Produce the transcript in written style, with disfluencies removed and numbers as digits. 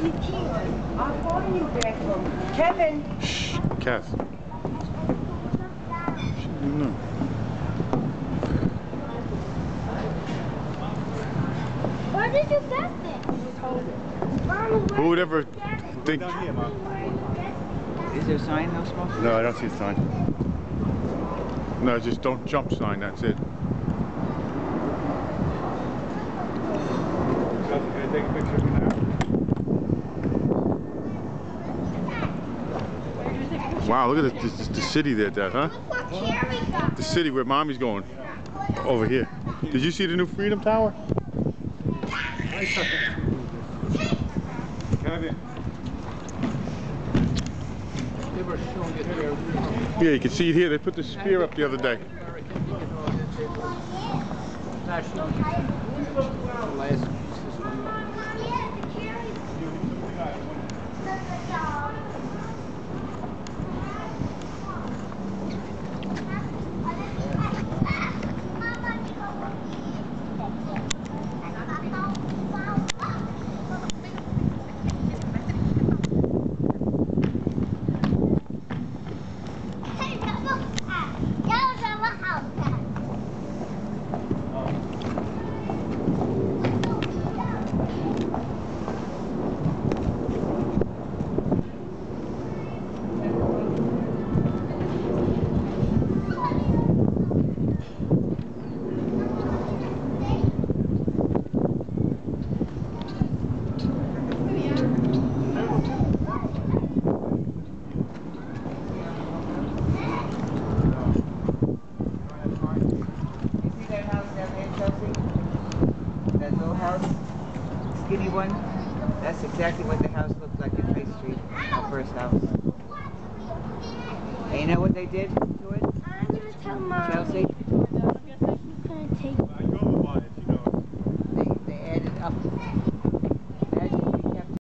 really cute. I'll find you back home. Kevin. Shh, Kath. No. Where did you get this? Who would ever think? Is there a sign though, Smoke? No, I don't see a sign. No, just don't jump sign, that's it. Take a picture of me now. Wow, look at the city there, Dad, huh? The city where Mommy's going. Over here. Did you see the new Freedom Tower? Kevin. Yeah, you can see it here. They put the spear up the other day. That little house, skinny one, that's exactly what the house looked like in High Street, our first house. And you know what they did to it? I'm gonna tell Mom. Chelsea?